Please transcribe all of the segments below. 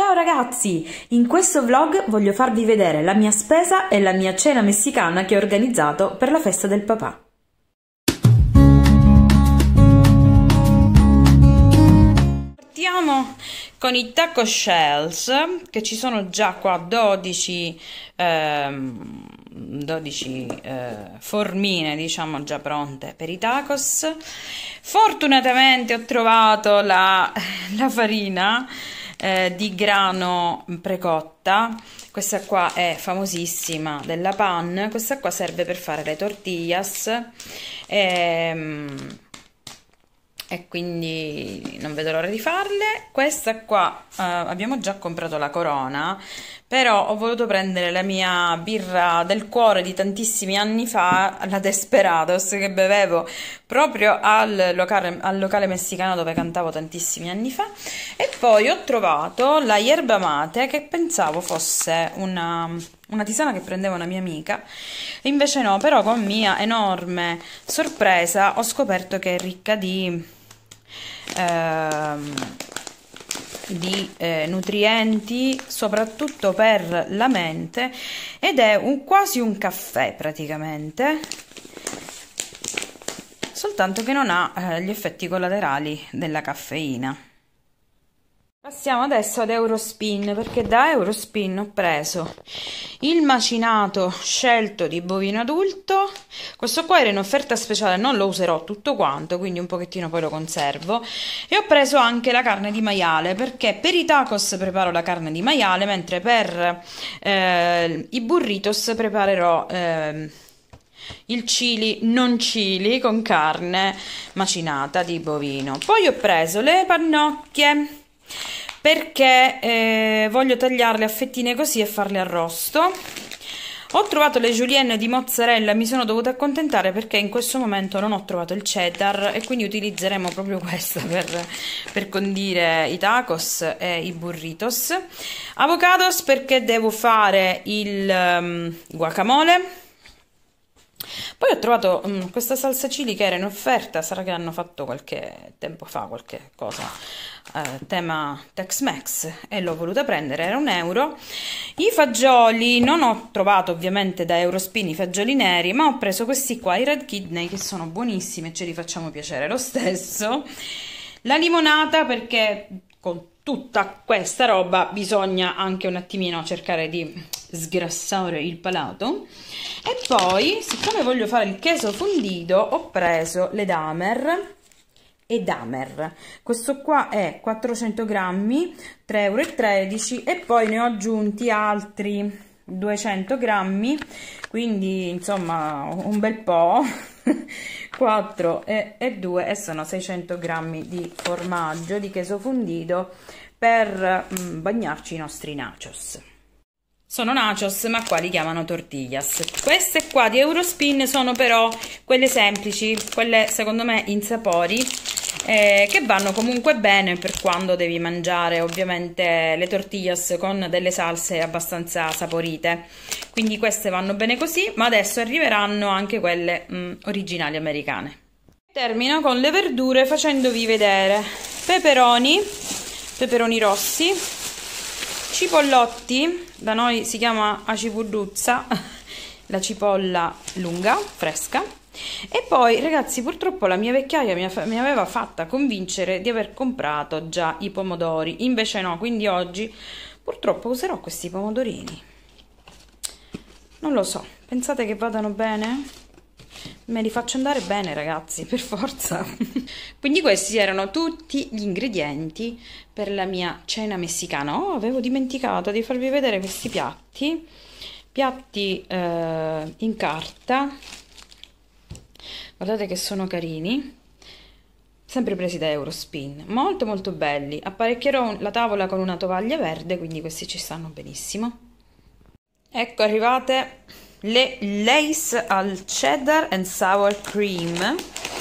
Ciao ragazzi! In questo vlog voglio farvi vedere la mia spesa e la mia cena messicana che ho organizzato per la festa del papà. Partiamo con i taco shells, che ci sono già qua 12 formine, diciamo, già pronte per i tacos. Fortunatamente ho trovato la farina di grano precotta. Questa qua è famosissima, della Pan. Questa qua serve per fare le tortillas e quindi non vedo l'ora di farle. Questa qua abbiamo già comprato la Corona, però ho voluto prendere la mia birra del cuore di tantissimi anni fa, la Desperados, che bevevo proprio al locale messicano dove cantavo tantissimi anni fa. E poi ho trovato la yerba mate, che pensavo fosse una tisana che prendeva una mia amica, invece no. Però con mia enorme sorpresa ho scoperto che è ricca di nutrienti, soprattutto per la mente, ed è quasi un caffè praticamente, soltanto che non ha gli effetti collaterali della caffeina. Passiamo adesso ad Eurospin, perché da Eurospin ho preso il macinato scelto di bovino adulto. Questo qua era in offerta speciale, non lo userò tutto quanto, quindi un pochettino poi lo conservo. E ho preso anche la carne di maiale, perché per i tacos preparo la carne di maiale, mentre per i burritos preparerò il chili non chili con carne macinata di bovino. Poi ho preso le pannocchie, perché voglio tagliarle a fettine così e farle arrosto. Ho trovato le julienne di mozzarella, mi sono dovuta accontentare perché in questo momento non ho trovato il cheddar, e quindi utilizzeremo proprio questa per condire i tacos e i burritos. Avocados, perché devo fare il guacamole. Poi ho trovato questa salsa chili che era in offerta, sarà che hanno fatto qualche tempo fa qualche cosa tema Tex-Mex e l'ho voluta prendere, era €1. I fagioli non ho trovato ovviamente da Eurospin i fagioli neri, ma ho preso questi qua, i Red Kidney, che sono buonissimi e ce li facciamo piacere lo stesso. La limonata, perché con tutta questa roba bisogna anche un attimino cercare di sgrassare il palato. E poi, siccome voglio fare il queso fondito, ho preso le Damer e Damer. Questo qua è 400 grammi, €3,13, e poi ne ho aggiunti altri 200 grammi, quindi insomma un bel po'. 4 e 2 e sono 600 grammi di formaggio di queso fondito per bagnarci i nostri nachos. Sono nachos, ma qua li chiamano tortillas. Queste qua di Eurospin sono però quelle semplici, quelle secondo me insapori, che vanno comunque bene per quando devi mangiare ovviamente le tortillas con delle salse abbastanza saporite. Quindi queste vanno bene così, ma adesso arriveranno anche quelle originali americane. Termino con le verdure facendovi vedere peperoni rossi, cipollotti, da noi si chiama acipuduzza, la cipolla lunga, fresca. E poi ragazzi, purtroppo la mia vecchiaia mi aveva fatta convincere di aver comprato già i pomodori, invece no, quindi oggi purtroppo userò questi pomodorini. Non lo so, pensate che vadano bene? Me li faccio andare bene ragazzi, per forza. Quindi questi erano tutti gli ingredienti per la mia cena messicana. Oh, avevo dimenticato di farvi vedere questi piatti in carta. Guardate che sono carini, sempre presi da Eurospin, molto molto belli. Apparecchierò la tavola con una tovaglia verde, quindi questi ci stanno benissimo. Ecco arrivate le Lay's al cheddar and sour cream.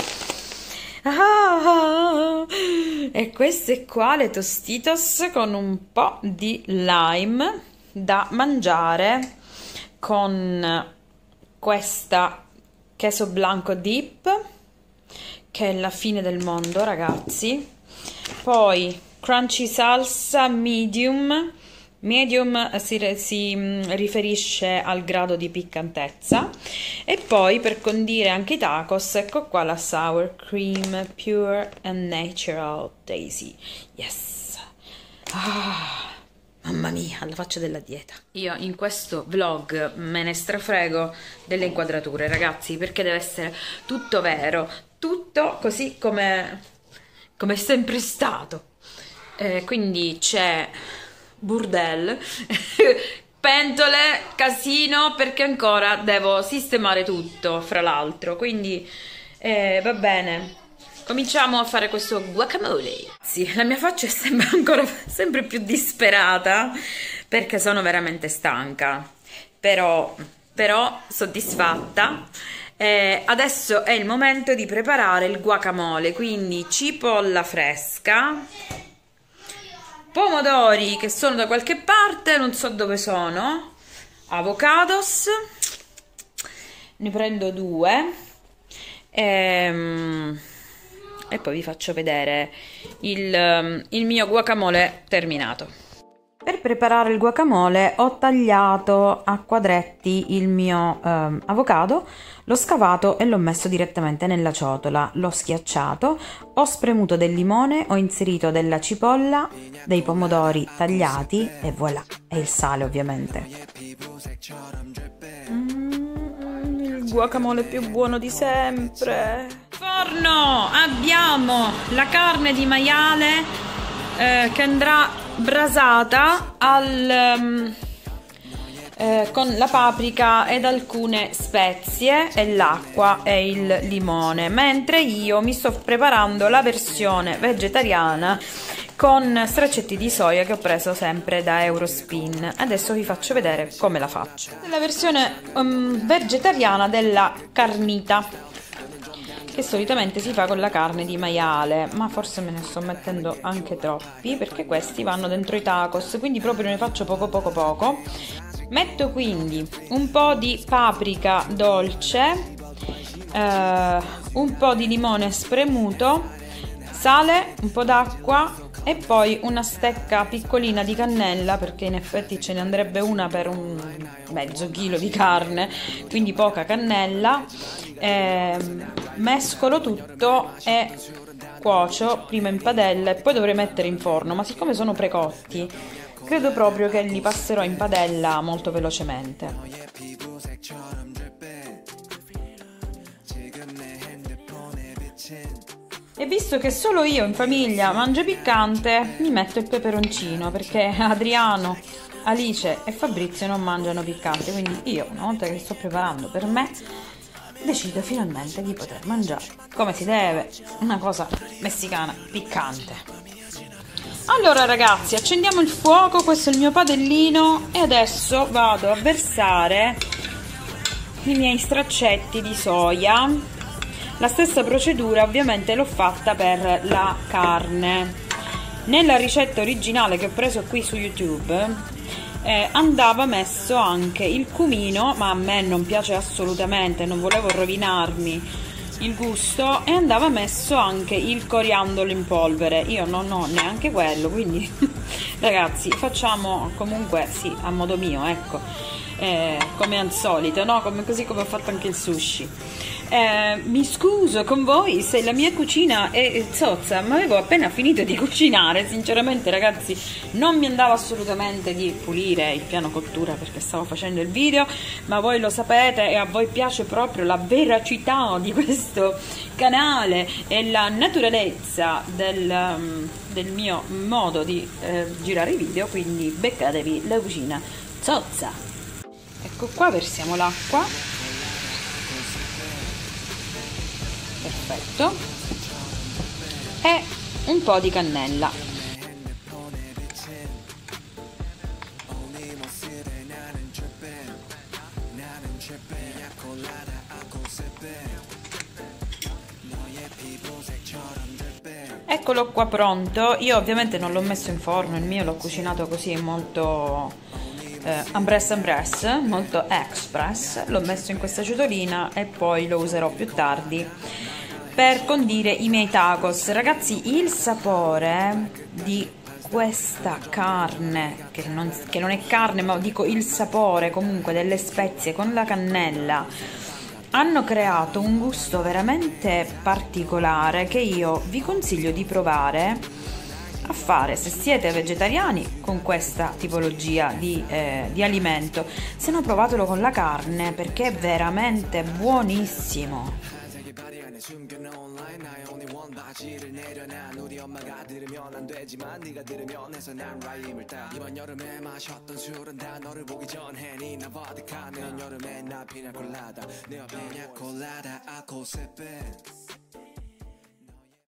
E queste qua le Tostitos con un po' di lime, da mangiare con questa queso blanco dip, che è la fine del mondo ragazzi. Poi crunchy salsa medium. Medium si riferisce al grado di piccantezza. E poi per condire anche i tacos, ecco qua la sour cream pure and natural daisy. Yes. Mamma mia, alla faccia della dieta. Io in questo vlog me ne strafrego delle inquadrature, ragazzi, perché deve essere tutto vero, tutto così come è sempre stato. Quindi c'è burdel, pentole, casino, perché ancora devo sistemare tutto, fra l'altro. Quindi va bene. Cominciamo a fare questo guacamole. Sì, la mia faccia sembra ancora sempre più disperata perché sono veramente stanca, però soddisfatta. Adesso è il momento di preparare il guacamole, quindi cipolla fresca, pomodori che sono da qualche parte, non so dove sono, avocados, ne prendo 2 e poi vi faccio vedere il mio guacamole terminato. Per preparare il guacamole ho tagliato a quadretti il mio avocado, l'ho scavato e l'ho messo direttamente nella ciotola, l'ho schiacciato, ho spremuto del limone, ho inserito della cipolla, dei pomodori tagliati e voilà, e il sale ovviamente. Il guacamole più buono di sempre. Forno, abbiamo la carne di maiale che andrà brasata con la paprika ed alcune spezie e l'acqua e il limone, mentre io mi sto preparando la versione vegetariana con straccetti di soia che ho preso sempre da Eurospin. Adesso vi faccio vedere come la faccio. La versione vegetariana della carnita, che solitamente si fa con la carne di maiale, ma forse me ne sto mettendo anche troppi perché questi vanno dentro i tacos, quindi proprio ne faccio poco. Metto quindi un po' di paprika dolce, un po' di limone spremuto, sale, un po' d'acqua e poi una stecca piccolina di cannella, perché in effetti ce ne andrebbe una per un mezzo chilo di carne, quindi poca cannella. Mescolo tutto e cuocio prima in padella e poi dovrei mettere in forno, ma siccome sono precotti credo proprio che li passerò in padella molto velocemente. E visto che solo io in famiglia mangio piccante, mi metto il peperoncino, perché Adriano, Alice e Fabrizio non mangiano piccante, quindi io, una volta che sto preparando per me, decido finalmente di poter mangiare come si deve, una cosa messicana piccante. Allora ragazzi, accendiamo il fuoco, questo è il mio padellino e adesso vado a versare i miei straccetti di soia. La stessa procedura ovviamente l'ho fatta per la carne. Nella ricetta originale che ho preso qui su YouTube andava messo anche il cumino, ma a me non piace assolutamente, non volevo rovinarmi il gusto, e andava messo anche il coriandolo in polvere. Io non ho neanche quello, quindi ragazzi facciamo comunque sì a modo mio, ecco, come al solito, no? Così come ho fatto anche il sushi. Mi scuso con voi se la mia cucina è zozza, ma avevo appena finito di cucinare, sinceramente ragazzi non mi andava assolutamente di pulire il piano cottura perché stavo facendo il video, ma voi lo sapete e a voi piace proprio la veracità di questo canale e la naturalezza del mio modo di girare i video, quindi beccatevi la cucina zozza. Ecco qua, versiamo l'acqua. Perfetto, e un po' di cannella. Eccolo qua pronto. Io ovviamente non l'ho messo in forno, il mio l'ho cucinato così molto ambresse, molto express. L'ho messo in questa ciotolina e poi lo userò più tardi per condire i miei tacos. Ragazzi, il sapore di questa carne, che non è carne, ma dico il sapore comunque delle spezie con la cannella, hanno creato un gusto veramente particolare che io vi consiglio di provare a fare se siete vegetariani con questa tipologia di alimento. Se no, provatelo con la carne perché è veramente buonissimo.